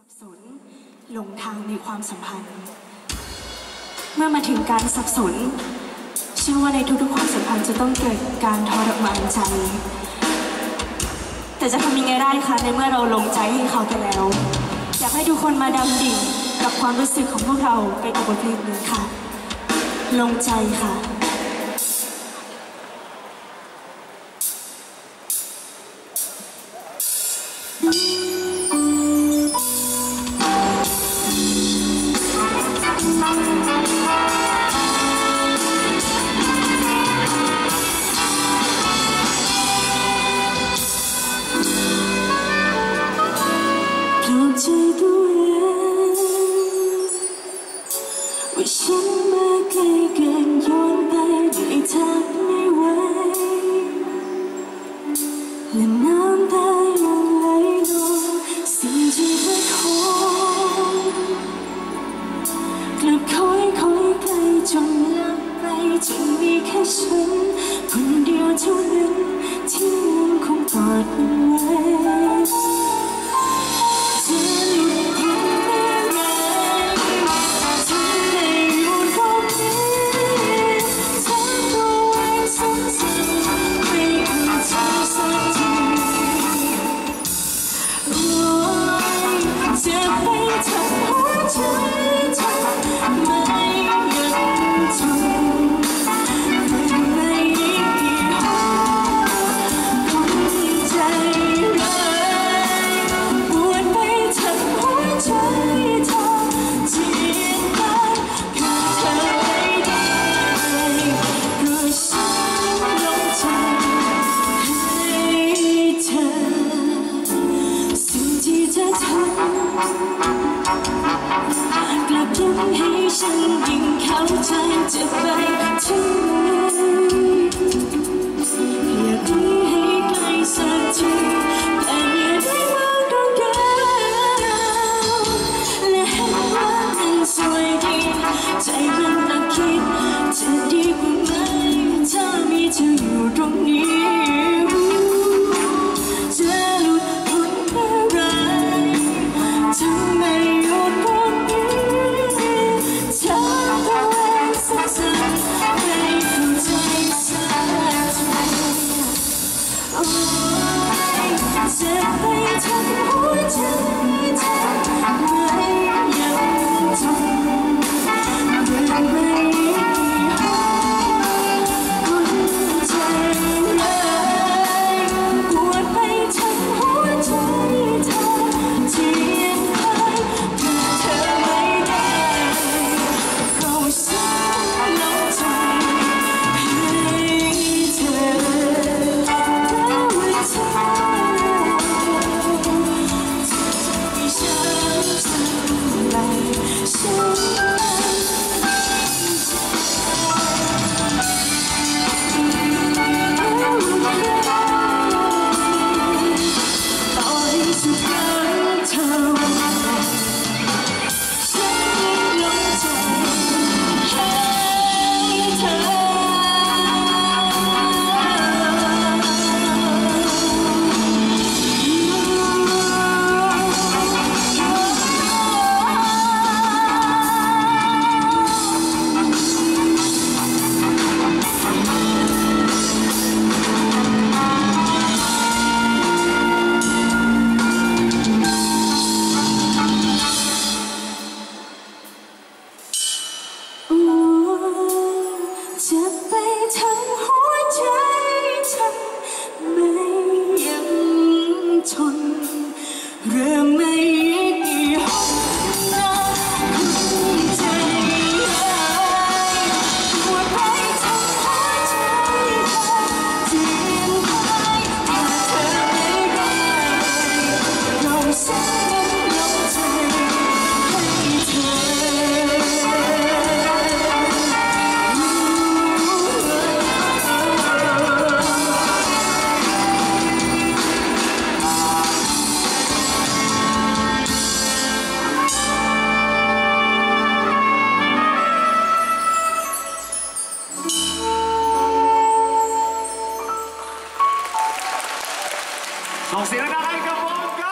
สนหลงทางในความสัมพันธ์เมื่อมาถึงการสับสนเชื่อว่าในทุกๆความสัมพันธ์จะต้องเกิดการทรมานใจแต่จะทำยังไงได้คะในเมื่อเราลงใจให้เขาไปแล้วอยากให้ทุกคนมาดำดิ่งกับความรู้สึกของพวกเราไปกับบทเพลงนี้ค่ะลงใจค่ะใจตัวเองว่าฉันมาไกลเกินย้อนไปด้วยทางไม่ไหวและน้ำตายังไหลลงสิ่งที่เคยขอกลับคอยไกลจนลับไปจนมีแค่ฉันคนเดียวเท่านั้นที่ยังคงกอดมันไว้กลับย้ำให้ฉันยิ่งเข้าใจจะไปถึงอยากมีให้ไกลสักทีแต่อย่าได้มองดวงดาวและเห็นว่ามันสวยดีใจมันกลับคิดจะดีกว่าไหมถ้ามีเธออยู่ตรงนี้จะไปทำหัวใจเธอไม่ยังทนเดินไม่หอบหัวใจร้ายปวดไปทั้งหัวใจเธอที่ยังคอยเพื่อเธอไม่ได้เพราะฉันลงใจให้เธอจะไปทั้งหัวใจเธอไม่ยังทนเริ่มไม่กี่ห้องน้ำคุณใจร้ายปวดไปทั้งหัวใจเธอที่ยังคอยหาเธอไม่ได้เราสองลงใจให้เธอส่งเสียงดังให้กับวง